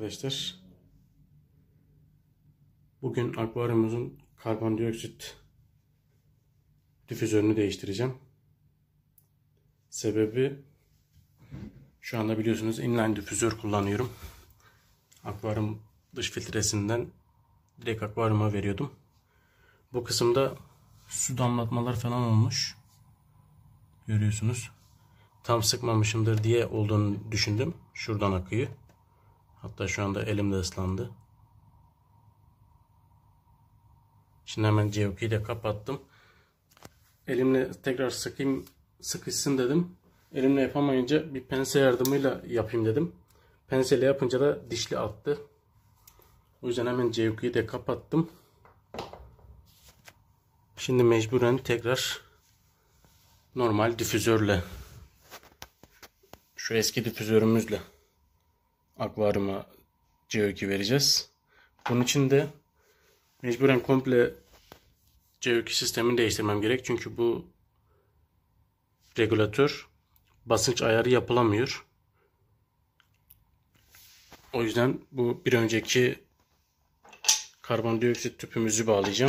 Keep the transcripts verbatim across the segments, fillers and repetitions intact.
arkadaşlar. Bugün akvaryumumuzun karbondioksit difüzörünü değiştireceğim. Sebebi şu anda biliyorsunuz inline difüzör kullanıyorum. Akvaryum dış filtresinden direkt akvaryuma veriyordum. Bu kısımda su damlatmalar falan olmuş. Görüyorsunuz. Tam sıkmamışımdır diye olduğunu düşündüm. Şuradan akıyor. Hatta şu anda elim de ıslandı. Şimdi hemen C O K'yi de kapattım. Elimle tekrar sıkayım, sıkışsın dedim. Elimle yapamayınca bir pense yardımıyla yapayım dedim. Penseyle yapınca da dişli attı. O yüzden hemen C O K'yi de kapattım. Şimdi mecburen tekrar normal difüzörle, şu eski difüzörümüzle akvaryuma C O K vereceğiz. Bunun için de mecburen komple C O K sistemini değiştirmem gerek. Çünkü bu regülatör basınç ayarı yapılamıyor. O yüzden bu bir önceki karbondioksit tüpümüzü bağlayacağım.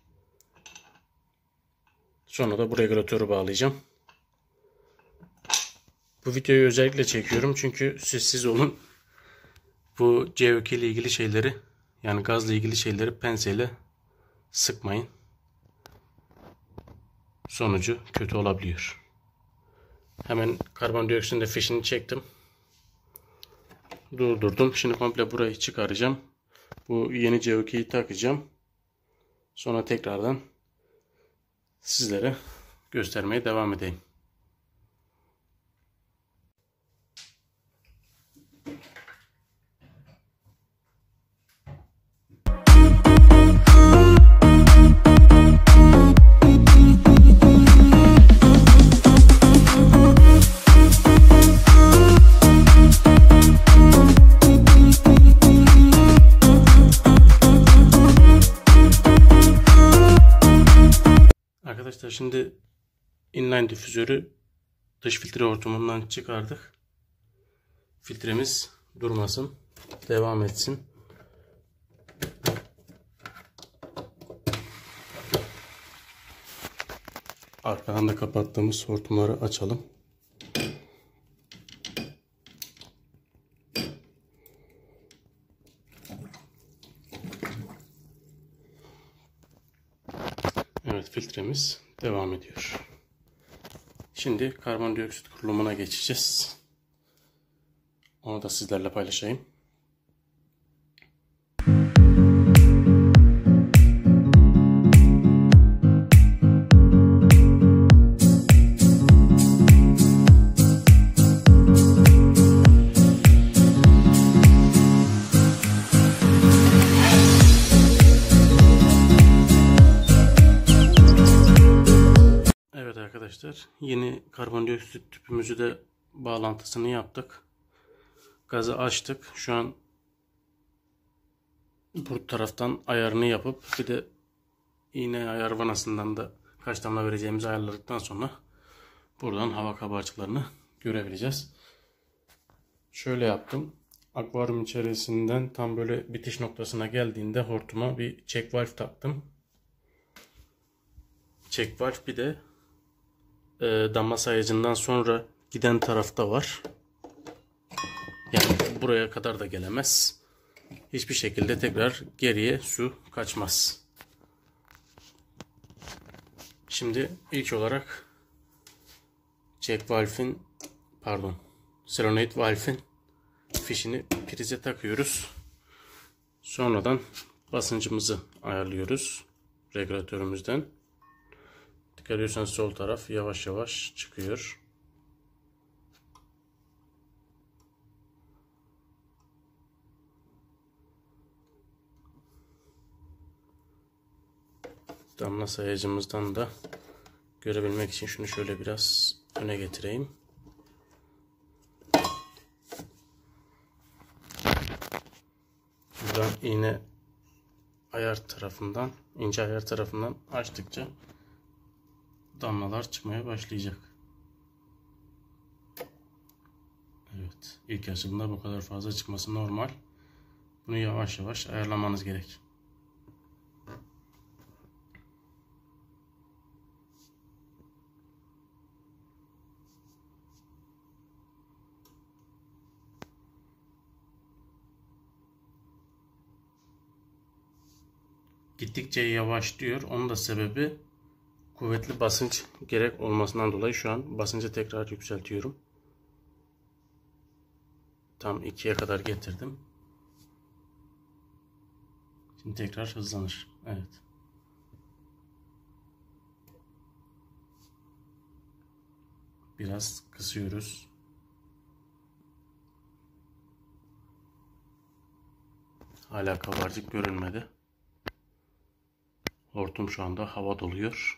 Sonra da bu regülatörü bağlayacağım. Bu videoyu özellikle çekiyorum çünkü sessiz olun. Bu C O K ile ilgili şeyleri, yani gazla ilgili şeyleri penseyle sıkmayın. Sonucu kötü olabiliyor. Hemen karbondioksitin de fişini çektim. Durdurdum. Şimdi komple burayı çıkaracağım. Bu yeni C O K'yi takacağım. Sonra tekrardan sizlere göstermeye devam edeyim. Arkadaşlar şimdi inline difüzörü dış filtre hortumundan çıkardık. Filtremiz durmasın, devam etsin. Arkadan da kapattığımız hortumları açalım. Evet, filtremiz devam ediyor. Şimdi karbondioksit kurulumuna geçeceğiz. Onu da sizlerle paylaşayım. Evet arkadaşlar, yeni karbondioksit tüpümüzü de bağlantısını yaptık. Gazı açtık. Şu an bu taraftan ayarını yapıp bir de iğne ayar vanasından da kaç damla vereceğimizi ayarladıktan sonra buradan hava kabarcıklarını görebileceğiz. Şöyle yaptım. Akvaryum içerisinden tam böyle bitiş noktasına geldiğinde hortuma bir check valve taktım. Check valve bir de e, damla sayacından sonra giden tarafta var. Yani buraya kadar da gelemez. Hiçbir şekilde tekrar geriye su kaçmaz. Şimdi ilk olarak check valve'in pardon solenoid valve'in fişini prize takıyoruz. Sonradan basıncımızı ayarlıyoruz regülatörümüzden. Dikkat ediyorsanız sol taraf yavaş yavaş çıkıyor. Damla sayacımızdan da görebilmek için şunu şöyle biraz öne getireyim. Buradan iğne ayar tarafından, ince ayar tarafından açtıkça damlalar çıkmaya başlayacak. Evet, ilk açılımda bu kadar fazla çıkması normal. Bunu yavaş yavaş ayarlamanız gerek. Gittikçe yavaşlıyor. Onun da sebebi kuvvetli basınç gerek olmasından dolayı şu an basıncı tekrar yükseltiyorum. Tam ikiye kadar getirdim. Şimdi tekrar hızlanır. Evet. Biraz kısıyoruz. Hala kabarcık görünmedi. Hortum şu anda hava doluyor.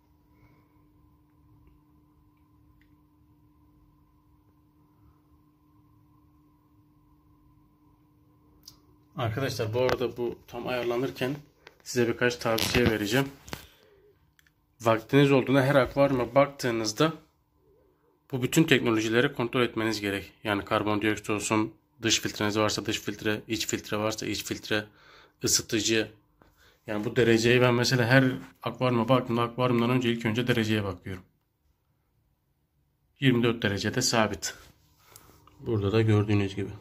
Arkadaşlar bu arada bu tam ayarlanırken size birkaç tavsiye vereceğim. Vaktiniz olduğunda her akvaryuma baktığınızda bu bütün teknolojileri kontrol etmeniz gerek. Yani karbondioksit olsun, dış filtreniz varsa dış filtre, iç filtre varsa iç filtre, ısıtıcı. Yani bu dereceyi ben mesela her akvaryuma baktığımda akvaryumdan önce ilk önce dereceye bakıyorum. yirmi dört derecede sabit. Burada da gördüğünüz gibi.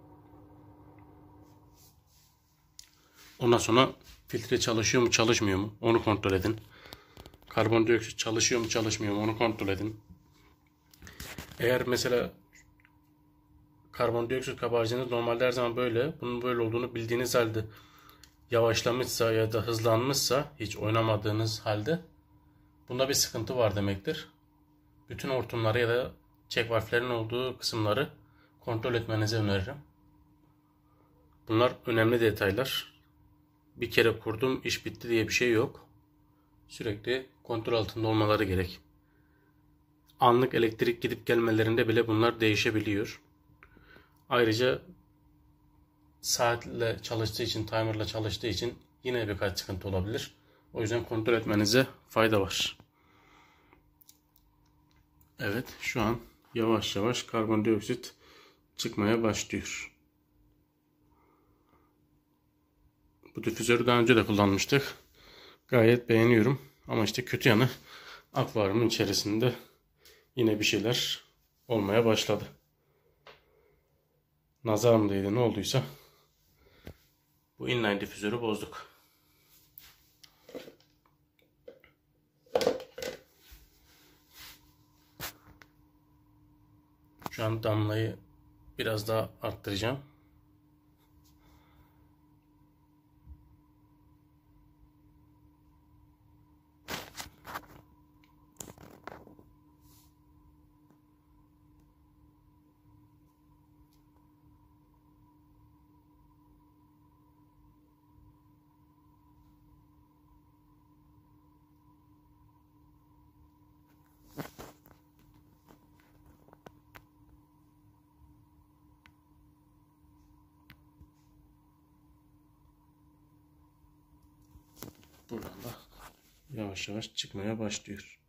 Ondan sonra filtre çalışıyor mu çalışmıyor mu onu kontrol edin. Karbondioksit çalışıyor mu çalışmıyor mu onu kontrol edin. Eğer mesela karbondioksit kabarcığınız normalde her zaman böyle, bunun böyle olduğunu bildiğiniz halde yavaşlamışsa ya da hızlanmışsa hiç oynamadığınız halde bunda bir sıkıntı var demektir. Bütün hortumları ya da check valflerin olduğu kısımları kontrol etmenizi öneririm. Bunlar önemli detaylar. Bir kere kurdum, iş bitti diye bir şey yok. Sürekli kontrol altında olmaları gerek. Anlık elektrik gidip gelmelerinde bile bunlar değişebiliyor. Ayrıca saatle çalıştığı için, timerla çalıştığı için yine birkaç sıkıntı olabilir. O yüzden kontrol etmenize fayda var. Evet, şu an yavaş yavaş karbondioksit çıkmaya başlıyor. Bu difüzörü daha önce de kullanmıştık. Gayet beğeniyorum. Ama işte kötü yanı akvaryumun içerisinde yine bir şeyler olmaya başladı. Nazar mı değdi ne olduysa bu inline difüzörü bozduk. Şu an damlayı biraz daha arttıracağım. Buradan da yavaş yavaş çıkmaya başlıyor.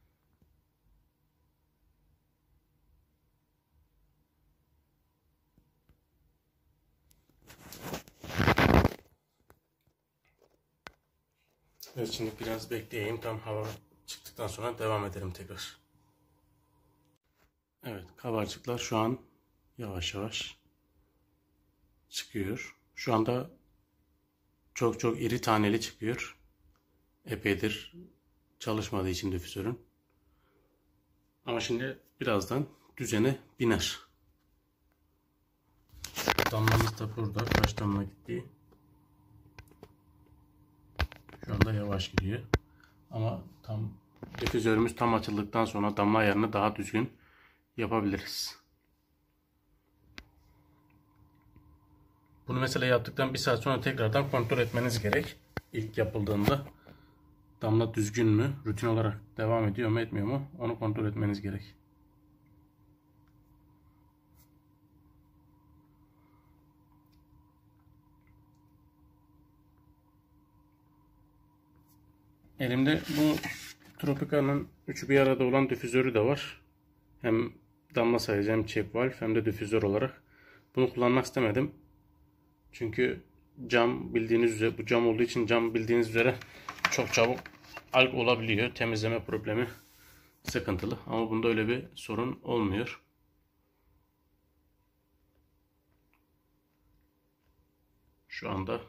Evet, şimdi biraz bekleyeyim. Tam hava çıktıktan sonra devam edelim tekrar. Evet, kabarcıklar şu an yavaş yavaş çıkıyor. Şu anda çok çok iri taneli çıkıyor. Epeydir çalışmadığı için difüzörün. Ama şimdi birazdan düzene biner. Damlamız da burada. Kaç damla gitti? Şu anda yavaş gidiyor. Ama tam difüzörümüz tam açıldıktan sonra damla ayarını daha düzgün yapabiliriz. Bunu mesela yaptıktan bir saat sonra tekrardan kontrol etmeniz gerek. İlk yapıldığında damla düzgün mü, rutin olarak devam ediyor mu etmiyor mu onu kontrol etmeniz gerek. Elimde bu Tropica'nın üçü bir arada olan difüzörü de var. Hem damla sayacağım check valve hem de difüzör olarak. Bunu kullanmak istemedim. Çünkü cam bildiğiniz üzere, bu cam olduğu için cam bildiğiniz üzere çok çabuk alg olabiliyor. Temizleme problemi sıkıntılı. Ama bunda öyle bir sorun olmuyor. Şu anda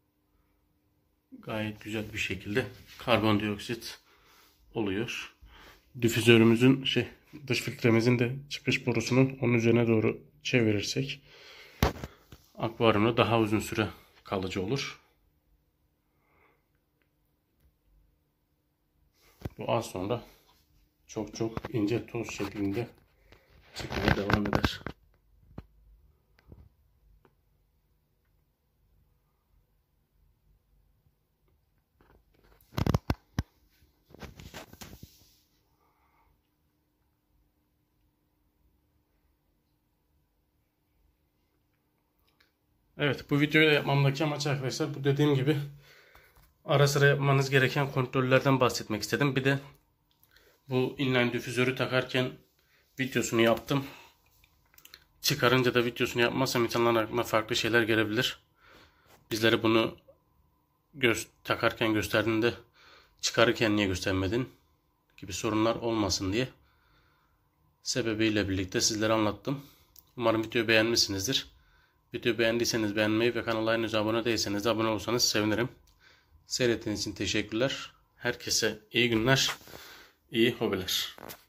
gayet güzel bir şekilde karbondioksit oluyor. Difüzörümüzün şey dış filtremizin de çıkış borusunu onun üzerine doğru çevirirsek akvaryumda daha uzun süre kalıcı olur. Bu az sonra çok çok ince toz şeklinde çıkmaya devam eder. Evet, bu videoyu yapmamdaki amaç arkadaşlar, bu dediğim gibi ara sıra yapmanız gereken kontrollerden bahsetmek istedim. Bir de bu inline difüzörü takarken videosunu yaptım. Çıkarınca da videosunu yapmazsam insanların aklına farklı şeyler gelebilir. Bizlere bunu göz takarken gösterdiğinde çıkarırken niye göstermedin gibi sorunlar olmasın diye sebebiyle birlikte sizlere anlattım. Umarım videoyu beğenmişsinizdir. Videoyu beğendiyseniz beğenmeyi ve kanala henüz abone değilseniz de abone olursanız sevinirim. Seyrettiğiniz için teşekkürler. Herkese iyi günler, iyi hobiler.